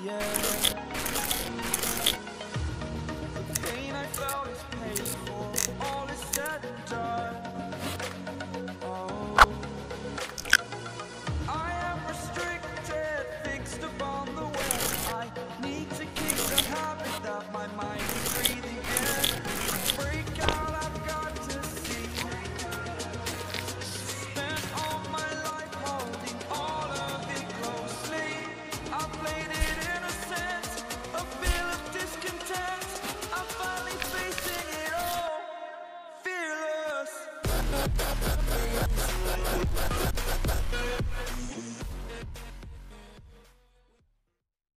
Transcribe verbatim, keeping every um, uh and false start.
yeah. The pain I felt is paid for, all is said and done. Oh, I am restricted, fixed upon the way. I need to kick the habit that my mind is breathing in. Break out, I've got to see. Spent all my life holding all of it closely. I played it innocent, a feel of discontent. I'm finally facing it all, fearless.